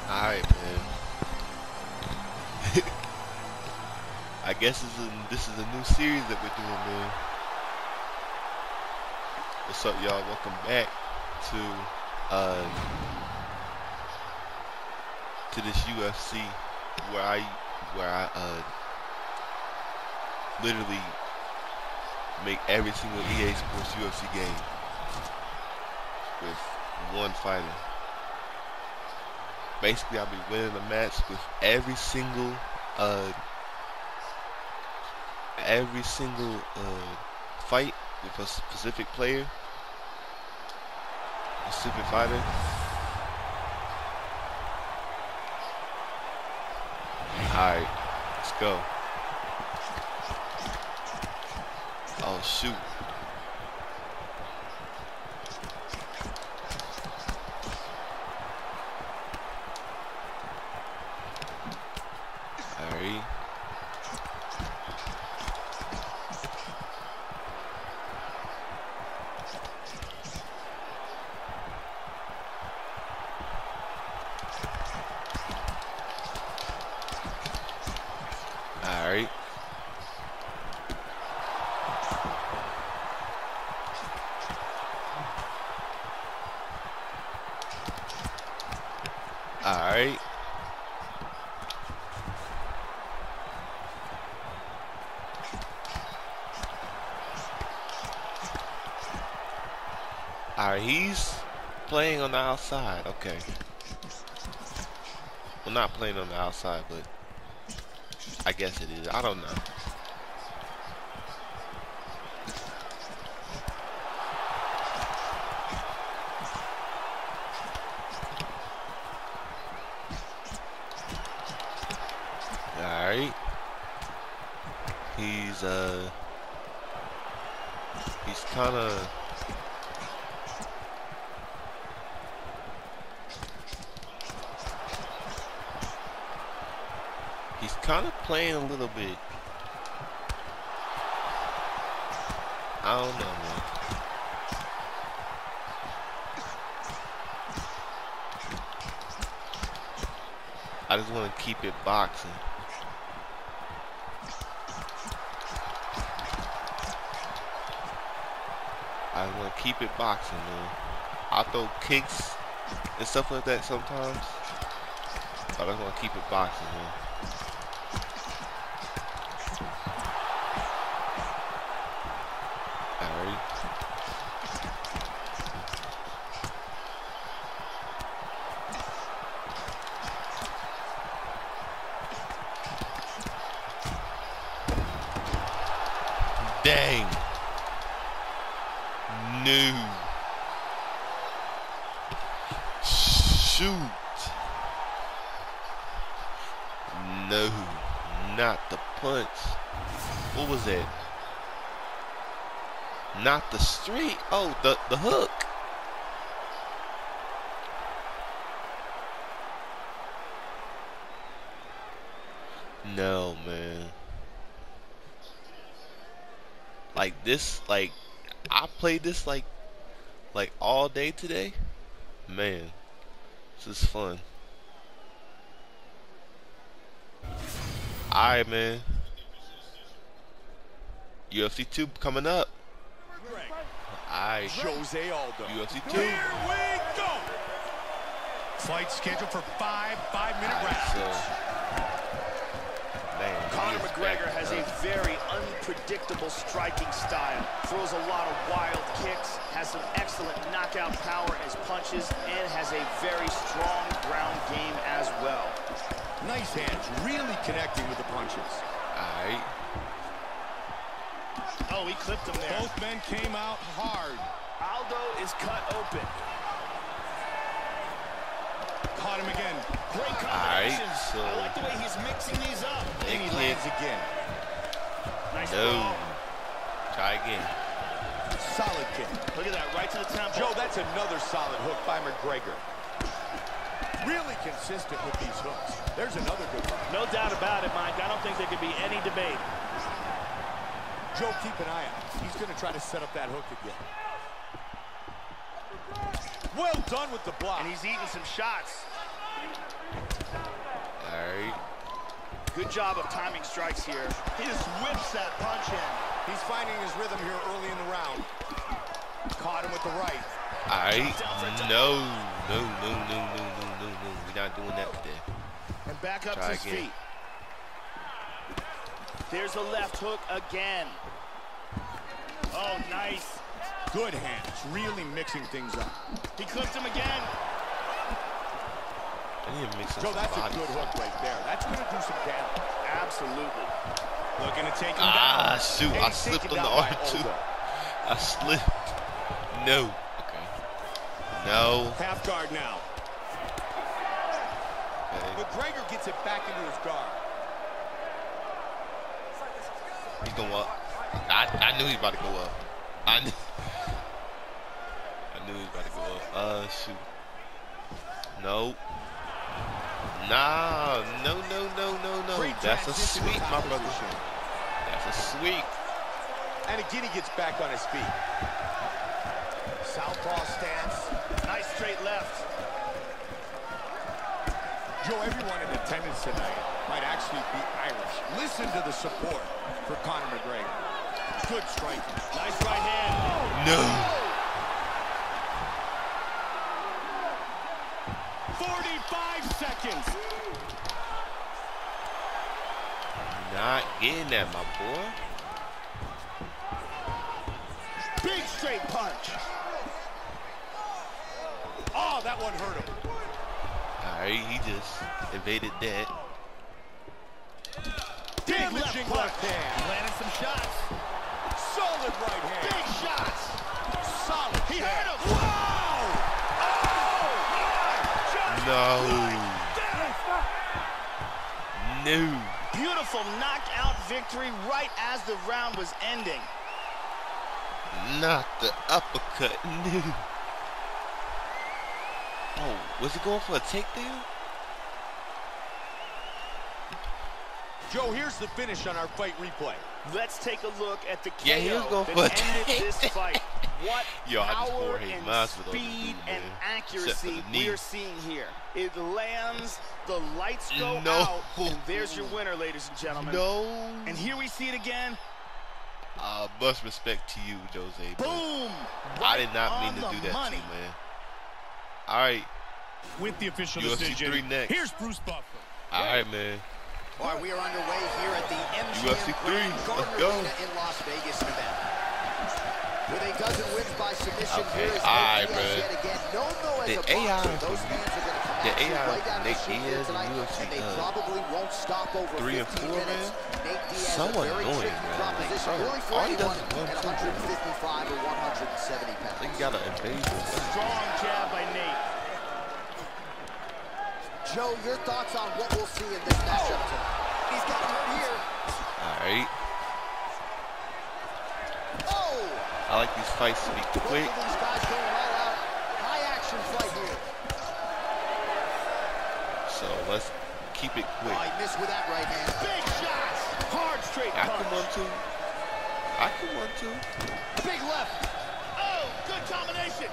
Alright, man. I guess this is a new series that we're doing, man. What's up, y'all? Welcome back to this UFC where I literally make every single EA Sports UFC game with one fighter. Basically, I'll be winning a match with every single fight with a specific player, a specific fighter. Alright, let's go. Oh shoot. Alright. Alright. Alright. Alright, he's playing on the outside. Okay. Well, not playing on the outside, but I guess it is. I don't know. Alright. He's kind of playing a little bit. I don't know, man. I just want to keep it boxing. I want to keep it boxing, man. I throw kicks and stuff like that sometimes, but I just want to keep it boxing, man. Alright. Dang. No. Shoot. No. Not the punch. What was that? Not the straight. Oh, the hook. No, man. Like this, like I played this like all day today. Man, this is fun. Alright, man. UFC 2 coming up. Alright. Jose Aldo. UFC 2. Here we go. Fight scheduled for 5-minute rounds. Man, Conor McGregor has a very unpredictable striking style. Throws a lot of wild kicks, has some excellent knockout power in his punches, and has a very strong ground game as well. Nice hands, really connecting with the punches. Alright. Oh, he clipped him there. Both men came out hard. Aldo is cut open. Caught him again. Great combinations. So I like the way he's mixing these up. And he lands again. Nice no. ball. Try again. Solid kick. Look at that, right to the temple. Joe, that's another solid hook by McGregor. Really consistent with these hooks. There's another good one. No doubt about it, Mike. I don't think there could be any debate. Joe, keep an eye out. He's going to try to set up that hook again. Well done with the block. And he's eating some shots. Alright. Good job of timing strikes here. He just whips that punch in. He's finding his rhythm here early in the round. Caught him with the right. Alright. No. We're not doing that today. And back up to his feet. There's the left hook again. Oh, nice. Good hands, really mixing things up. He clipped him again. I need to mix up Joe, some that's bodies. a good hook right there. That's going to do some damage. Absolutely. Looking to take him Ah, down. shoot. And I he's slipped taken on the down by R2. Aldo. I slipped. No. Okay. No. Half guard now. Okay. McGregor gets it back into his guard. He's going up. I knew he was about to go up. I knew he was about to go up. Shoot. No. Nah. No. Great That's a transition sweep, to my brother. opposition. That's a sweep. And again, he gets back on his feet. Southpaw stance. Nice straight left. Joe, everyone in attendance tonight might actually be Irish. Listen to the support for Conor McGregor. Good striking. Nice right hand. No. 45 seconds. Not getting that, my boy. Big straight punch. Oh, that one hurt him. Alright, he just evaded that. Damaging left hand. Landed some shots. Solid right hand. Big shots. Solid. He hurt him. Wow! No. Beautiful knockout victory right as the round was ending. Not the uppercut. No. Oh, was he going for a takedown? Joe, here's the finish on our fight replay. Let's take a look at the KO Yeah, he was going for a that ended this fight. What Yo, I just power forehead and mouth with all speed this dude, and man. accuracy Except for the knee. we're seeing here. It lands, the lights go No. out, and there's your winner, ladies and gentlemen. No. And here we see it again. Much respect to you, Jose. but Boom! I did not Right mean to on do the that money. to you, man. All right. With the official UFC decision, 3 next. here's Bruce Buffer. All right, man. All right, we are underway here at the MGM UFC 3, Grand let's Garden go. Arena in Las Vegas, Nevada. With a dozen wins by submission, Okay, here is alright, Nate Diaz bro. yet again. Known though as The a boxer, AI those fans are going to come the at you AI right down the Nate street here Diaz in tonight, UFC, and they probably won't stop over 3 and 15 4, minutes. man. Nate Diaz, So a very annoying, tricky man. proposition, Like, bro, really for all he does anyone is at 155 or 170 pounds. I think he got an invasion. Strong jab by Nate. Joe, your thoughts on what we'll see in this matchup tonight? He's got hurt here. All right. Oh! I like these fights to be quick. Both of these guys going all out. High action fight here. So let's keep it quick. Oh, he missed with that right hand. Big shots. Hard straight I can punch. 1-2. I can 1-2. Big left. Oh, good combination.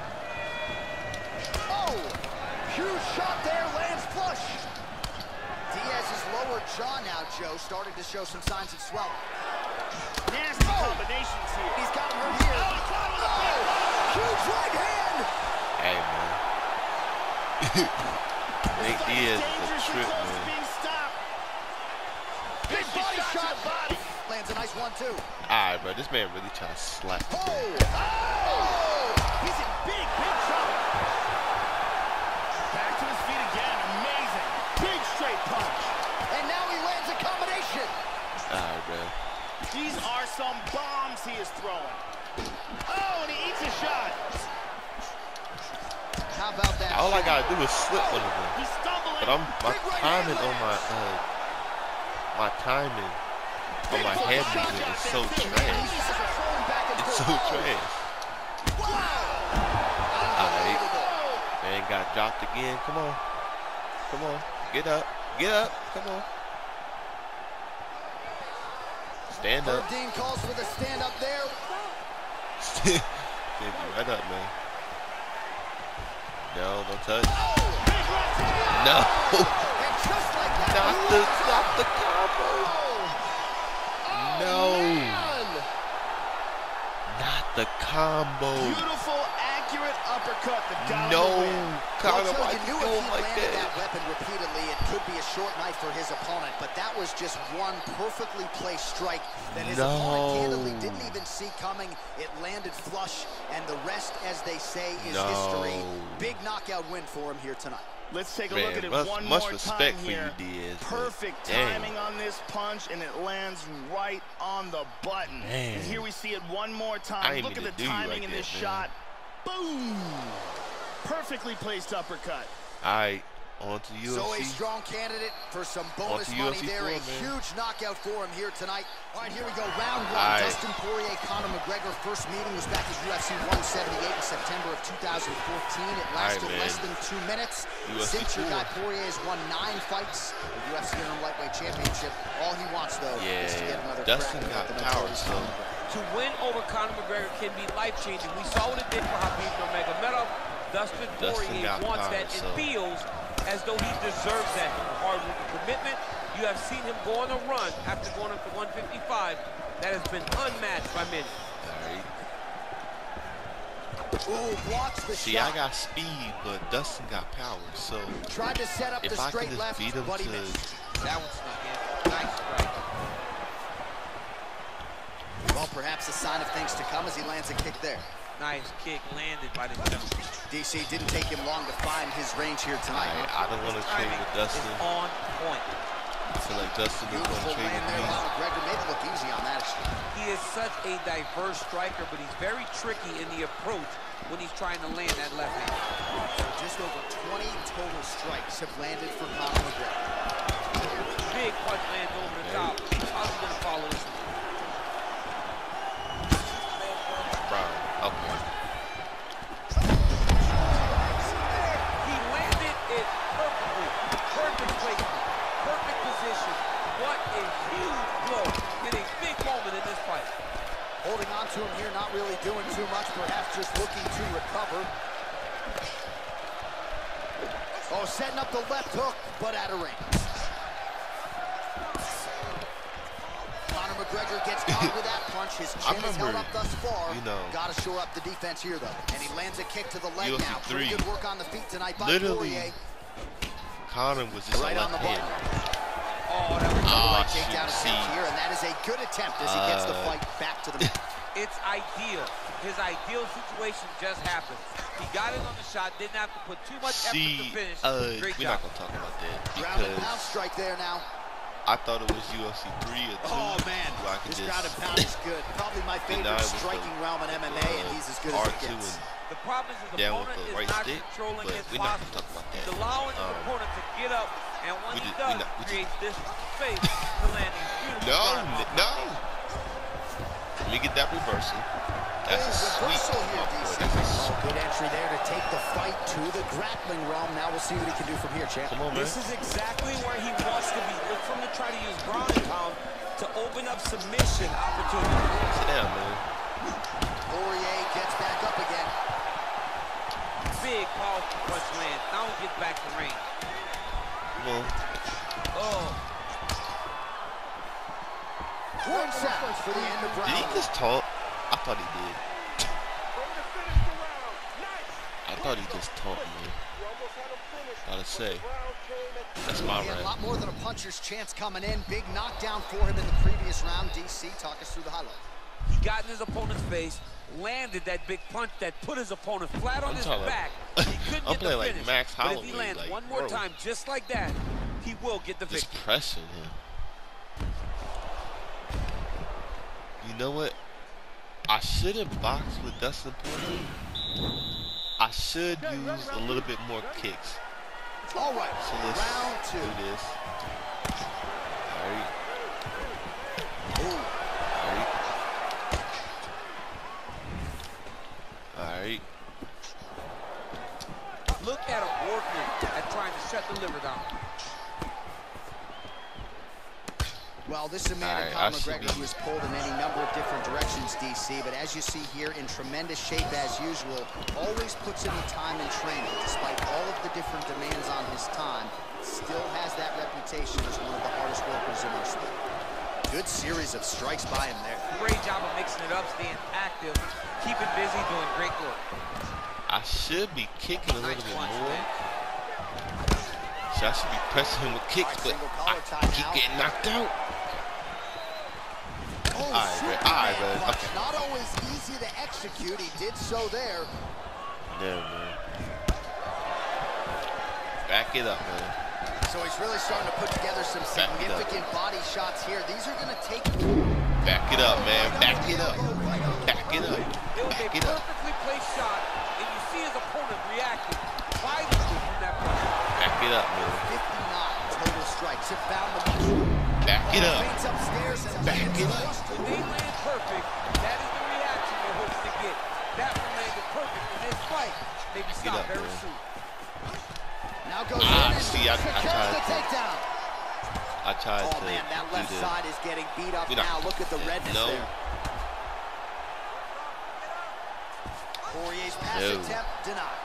Oh! Huge shot there, lands flush. Diaz's lower jaw now, Joe, started to show some signs of swelling. Nasty combinations here. He's got him hurt here. Oh, he caught him with a big left. Huge right hand! Hey, man. Nate Diaz is a Dangerously trip, close to man. being stopped. Big body shot shot. to the body. Lands a nice 1-2. All right, bro. This man really trying to slap me. Oh! Oh! He's in big trouble. Back to his feet again. Amazing. Big straight punch. And now he lands a combination. All right, bro. These are some bombs he is throwing. Oh, and he eats a shot. How about that All I shot? gotta do is slip one of them. He's stumbling. But my Big right hand timing on my timing on my head movement is so trash. It's so trash. Alright. Man got dropped again. Come on. Come on. Get up. Get up. Come on. Stand up. Dean calls for the stand up there. Stand you right up, man. No, don't touch. Big left hand. No. And just like that, Not the combo. No. Not the combo. Beautiful, accurate uppercut. The guy No. will win. Conor, Well, why you you knew if doing he like landed that? that weapon repeatedly, it could be a short night for his opponent, but that was just one perfectly placed strike that his opponent candidly didn't even see coming. It landed flush, and the rest, as they say, is history. Big knockout win for him here tonight. Let's take a Man, look at it much one more respect time for you, here. Diaz, but Perfect dang. timing on this punch, and it lands right on the button. Man. And here we see it one more I time. ain't Look at mean the to do you timing like in that, this man. shot. Boom! Perfectly placed uppercut. All right, on to UFC. So a strong candidate for some bonus to money UFC there. A 4, man. huge knockout for him here tonight. All right, here we go. Round one. All right. Dustin Poirier, Conor McGregor. First meeting was back at UFC 178 in September of 2014. It lasted man. less than 2 minutes. UFC Since your 4. guy Poirier has won 9 fights, the UFC Interim Lightweight Championship. All he wants, though, is to get Yeah, another Dustin crack got at the power, notorious so. Conor McGregor. To win over Conor McGregor can be life-changing. We saw what it did for Khabib Nurmagomedov. Dustin Poirier got wants power, that and so. feels as though he deserves that hard work and commitment. You have seen him go on a run after going up to 155 that has been unmatched by many. All right. Ooh, blocks the See, shot. I got speed, but Dustin got power. So Tried to set up the if I straight can just left, beat him but he to, missed. That one snuck in. Nice strike. Well, perhaps a sign of things to come as he lands a kick there. Nice kick landed by the gentleman. DC didn't take him long to find his range here tonight. I don't want to trade Timing with Dustin. is on point. I feel like Dustin is going Beautiful to trade land with there me. by McGregor. Made it look easy on that exchange. He is such a diverse striker, but he's very tricky in the approach when he's trying to land that left hand. So just over 20 total strikes have landed for Conor McGregor. Big punch lands over the top. How's he gonna follow this one? Brown. Okay. He landed it perfectly. Perfect placement. Perfect position. What a huge blow in a big moment in this fight. Holding on to him here, not really doing too much, perhaps just looking to recover. Oh, setting up the left hook, but out of range. Conor McGregor gets caught with that punch. His chin is held up thus far. you know, Got to shore up the defense here, though. And he lands a kick to the leg UFC now. Pretty 3. good work on the feet tonight by Literally, Poirier. Conor was just Right a on the left hand. button. Oh, that was Right shoot, takedown see. attempt here, and that is a good attempt as he gets the fight back to the mat. It's ideal. His ideal situation just happened. He got it on the shot, didn't have to put too much effort to See, finish. Great we're job. not going to talk about that Ground and pound because strike there now. I thought it was UFC 3 or 2. Oh, man, where I could this just ground and pound is good. Probably my now favorite it was striking the- realm in MMA, and he's as good as it R2 gets. The problem is his down with opponent the is right not stick, controlling but his we're not going to posture. talk about that. He's allowing his opponent to get up, and when we he just- does, we create this space to land these beautiful No, shots. no. Let me get that reversal. That's a sweep. Reversal here, Oh, DC. boy, that's a Oh, good entry there to take the fight to the grappling realm. Now we'll see what he can do from here, champ. Come on, man. This is exactly where he wants to be. Look for him to try to use ground and pound to open up submission opportunities. Sit down, man. Poirier gets back up again. Big, powerful punch land. Now he gets back to range. Come on. Oh, One sound for the end of Did round he one. just talk? I thought he did. I thought he just talked, man. Gotta say. That's my He had a rant. lot more than a puncher's chance coming in. Big knockdown for him in the previous round. DC, talk us through the highlight. he got in his opponent's face, landed that big punch that put his opponent flat on I'm his talking back. about- He couldn't I'm get the playing like finish. Max But if Holloway, he lands like, one more bro. time just like that, he will get the Just victory. pressing him. You know what? I shouldn't box with Dustin Poirier. I should use a little bit more kicks. All right, So let's round two. do this. Alright. Ooh. Alright. Look at him working at trying to shut the liver down. Well, this is a man in Conor McGregor who is pulled in any number of different directions, DC, but as you see here, in tremendous shape as usual, always puts in the time in training. Despite all of the different demands on his time, still has that reputation as one of the hardest workers in our sport. Good series of strikes by him there. Great job of mixing it up, staying active, keeping busy, doing great work. I should be kicking a little bit more. So I should be pressing him with kicks, but I keep getting knocked out. Oh, Alright, man. Okay. Not always easy to execute. He did so there. Yeah, man. Back it up, man. So he's really starting to put together some significant body shots here. These are going to take... Back it up, man. Back it up. Back it up. It was a perfectly placed shot, and you see his opponent reacting violently from that point. Back it up, man. 59 total strikes. It found the muscle. Back it up. Back it up. When they land perfect, that is the reaction they're hoping to get. That one landed perfect in this fight. Maybe stop very soon. Now goes in see, I tried the takedown. I tried to. Oh man, that left side is getting beat up now. Look at the redness there. Poirier's pass attempt denied.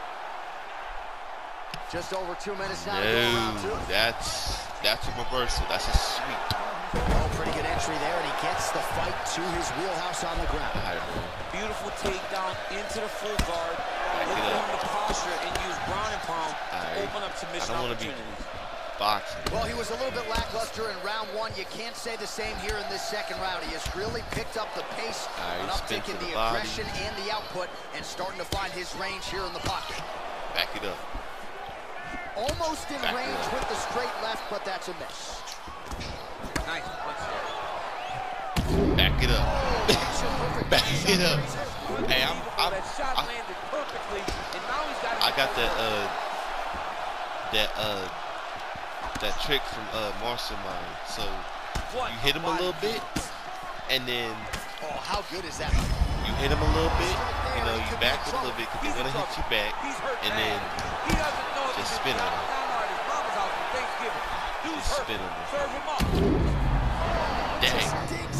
Just over 2 minutes now to go round two. That's a reversal. That's a sweep. Oh, pretty good entry there, and he gets the fight to his wheelhouse on the ground. Beautiful takedown into the full guard. Open the posture and use ground and pound to open up submission opportunities. Boxing. Well, he was a little bit lackluster in round one. You can't say the same here in this second round. He has really picked up the pace, an uptick in the aggression and the output, and starting to find his range here in the pocket. Back it up. Almost in range with the straight left, but that's a miss. Nice punch there. Back it up. Back it up. Hey, that shot landed perfectly, and now he's got. I got that trick from Martial Mind. So you hit him a little bit, and then how good is that? You hit him a little bit, you know, you back up a little bit because he's gonna hit you back, and then just spin on him. Just spin on him. Serve him up. Dang.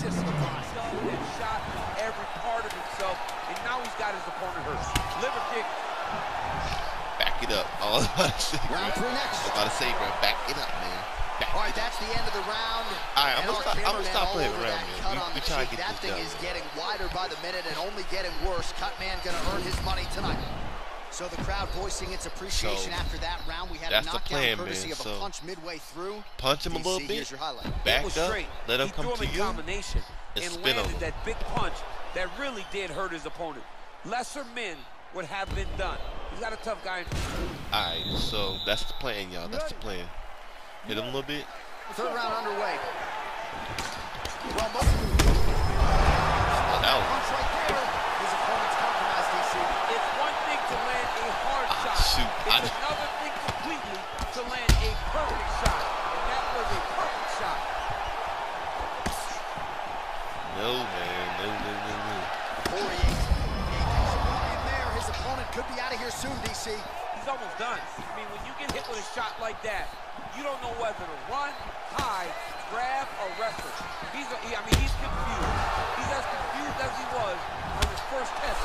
Shot every part of himself, and now he's got his opponent hurt. Liver kick. Back it up. All I was about to say, bro. Back it up, man. All right, that's the end of the round. All right, I'm gonna stop playing around, man. We try to get that this thing done. is getting wider by the minute and only getting worse. Cutman gonna earn his money tonight. So the crowd voicing its appreciation after that round. We had a knockdown courtesy of a punch midway through. Punch him a little bit. Here's your highlight. Back up. Let him come to you. Combination and spin landed that big punch that really did hurt his opponent. Lesser men would have been done. He's got a tough guy. All right, so that's the plan, y'all. That's the plan. Hit him a little bit. Third round underway. Well, punch right there. His opponent's compromised, DC. It's one thing to land a hard shot. Shoot. It's another thing completely to land a perfect shot. And that was a perfect shot. No, man. No. Poirier. In there, his opponent could be out of here soon, DC. He's almost done. I mean, when you get hit with a shot like that, you don't know whether to run, hide, grab, or wrestle. He's confused. He's as confused as he was on his first test.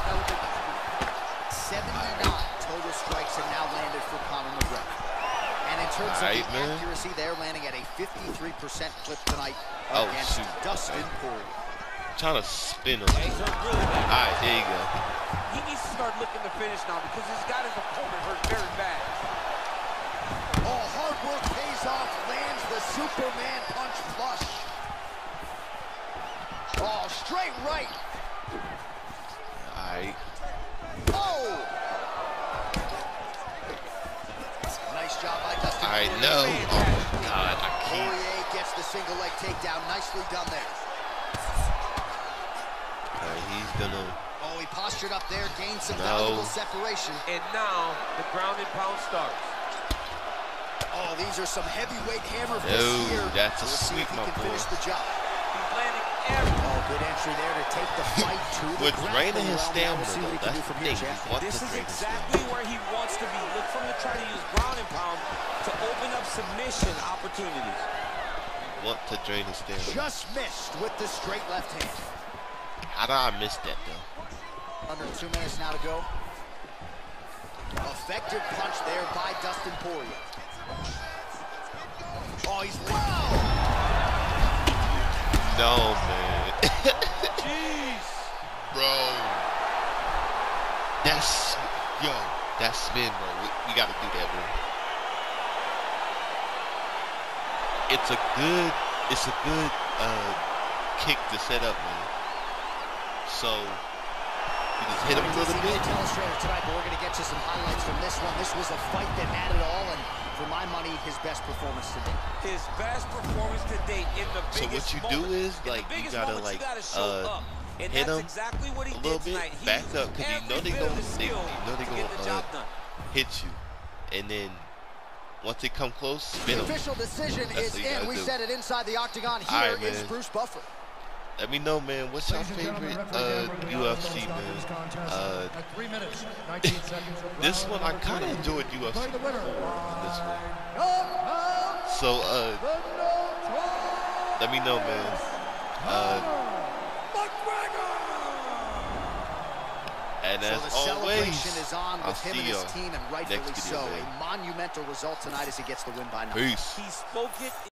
79 total strikes have now landed for Conor McGregor. And in terms of the accuracy, they're landing at a 53% clip tonight against Dustin Poirier. Trying to spin him. All right, there you go. He needs to start looking to finish now because he's got his opponent hurt very bad. Oh, hard work pays off. Lands the Superman punch flush. Oh, straight right. All right. Oh! Nice job by Dustin. All right, no. Oh, my God. I can't. Poirier gets the single leg takedown. Nicely done there. All right, he's gonna. Oh, he postured up there, gained some valuable separation. And now the ground and pound starts. Oh, these are some heavyweight hammer fists here. That's a sweep, my boy. Finish the job. He's landing every. Oh, good entry there to take the fight to the with draining his stamina, though, that's the thing. This is exactly where he wants to be. Look for him to try to use ground and pound to open up submission opportunities. want to drain his stamina. Just missed with the straight left hand. How did I miss that though? Under 2 minutes now to go. Effective punch there by Dustin Poirier. Oh, he's no, man. Jeez. Bro. That's spin, bro. We gotta do that, bro. It's a good kick to set up, man. So you just hit him a little bit. Illustrator tonight, but we're gonna get you some highlights from this one. This was a fight that had it all, and for my money, his best performance to date. His best performance to date in the biggest So what you do is like you gotta like hit him exactly what he a little did bit, back up, because you know they gonna hit you, and then once they come close, spin them. The official decision is in. We said it inside the octagon. Here is Bruce Buffer. Let me know, man. What's your favorite UFC, man? 3 minutes, 19 seconds. This one I kind of enjoyed UFC before. This one. So let me know, man. And as the always, celebration is on I'll with him see and his y'all team, and rightfully next video, so. man. A monumental result tonight as he gets the win by 9. Peace. He spoke it.